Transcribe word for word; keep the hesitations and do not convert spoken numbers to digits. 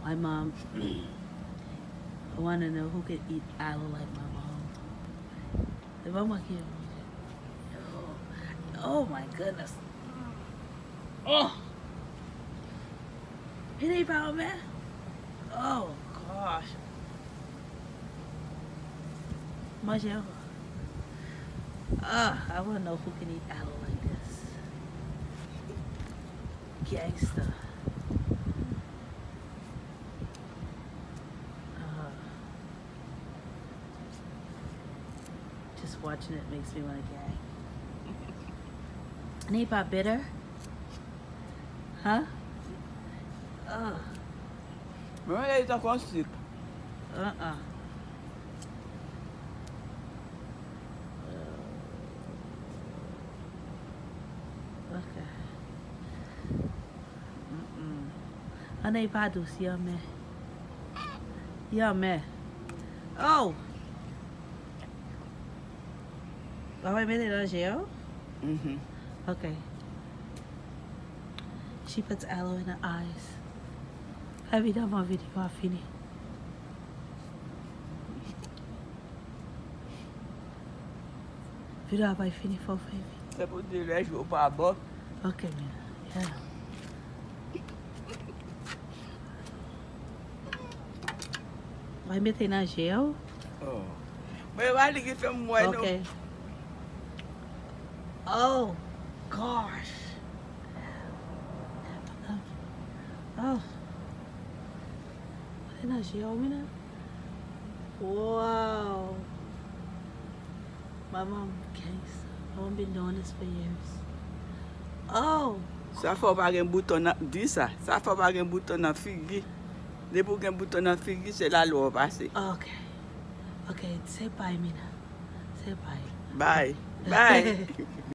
My mom, I want to know who could eat aloe like my mom. The mama here. Oh my goodness. Oh. It ain't power, man. Oh gosh. Michelle. Ah, I want to know who can eat aloe like this. Gangsta. Uh, just watching it makes me want to gag. Ain't pop bitter? Huh? Ugh. Remember that it's a stick? Uh-uh. Okay. Mm-mm. Ano pas douce, yummy. Yummy. Oh! Are we making it on jail? Mm-hmm. Okay. She puts aloe in her eyes. Have you done my video? I fini. Video I fini for baby. C'est pour dire les jours par bas. Okay, man. Yeah. Vai meter na gel? Oh. Mas vai ligar para moi não. Okay. Oh, gosh. Oh. Vai na gel, mina? Wow. My mom case. I've been doing this for years. Oh. Ça faut pas un bouton na dis ça. Ça faut pas un bouton na figue. Depuis qu'un bouton na figue, c'est la loi passée. Okay. Okay, say bye, Mina. Say bye. Bye. Bye.